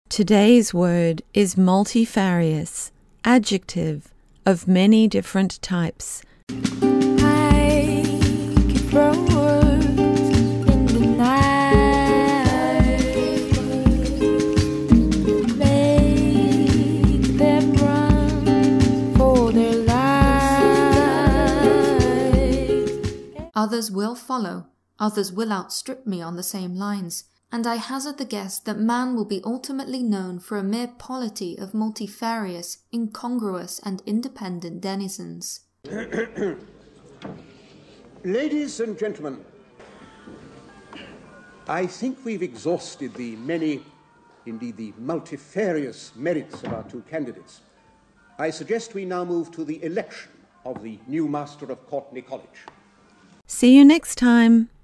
Today's word is multifarious, adjective of many different types. I can throw words in the night, make them run for their lives. Others will follow, others will outstrip me on the same lines, and I hazard the guess that man will be ultimately known for a mere polity of multifarious, incongruous, and independent denizens. Ladies and gentlemen, I think we've exhausted the many, indeed the multifarious merits of our two candidates. I suggest we now move to the election of the new master of Courtenay College. See you next time.